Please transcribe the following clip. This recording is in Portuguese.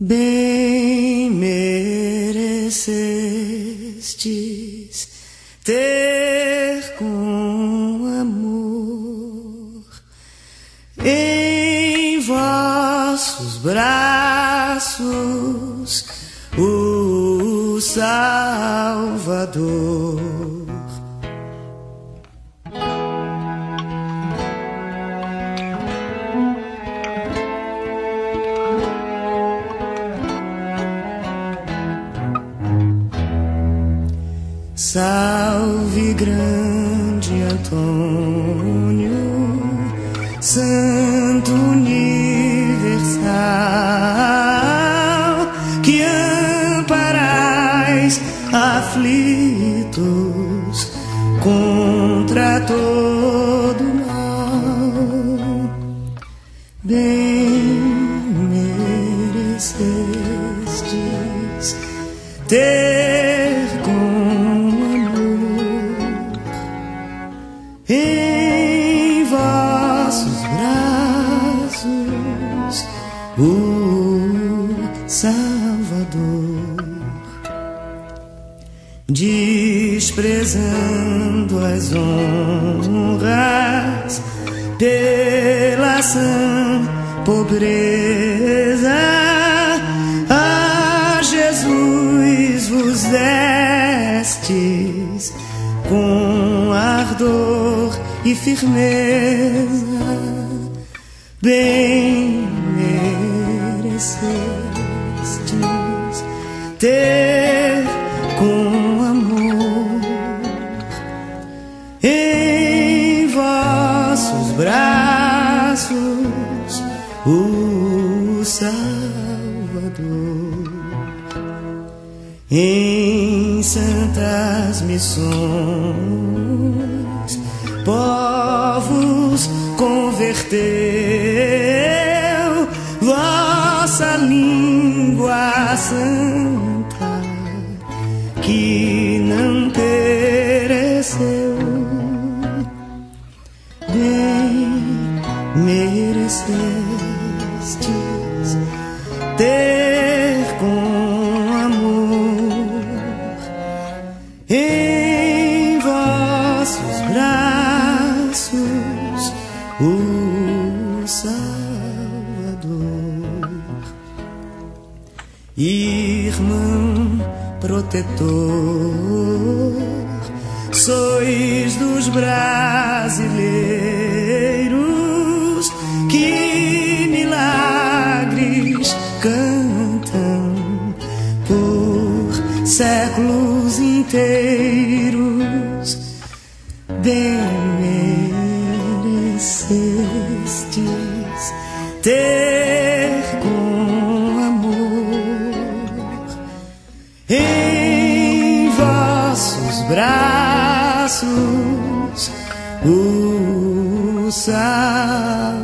Bem merecestes ter com amor em vossos braços o Salvador. Salve grande Antônio, Santo universal, que amparais aflitos contra todo mal. Bem merecestes ter em vossos braços o Salvador, desprezando as honras pela sã pobreza, a Jesus vos destes com ardor e firmeza. Bem merecestes ter com amor em vossos braços o Salvador. Em santas missões povos converteu, vossa língua santa que não pereceu. Bem merecestes ter com amor em vossos braços o Salvador. Irmão protetor, sois dos brasileiros que milagres cantam por séculos inteiros. Bem merecestes ter com amor em vossos braços o Salvador.